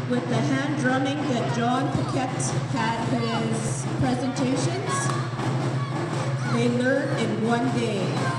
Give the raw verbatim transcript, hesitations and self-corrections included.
with the hand drumming that John Paquette had his presentations. They learn in one day.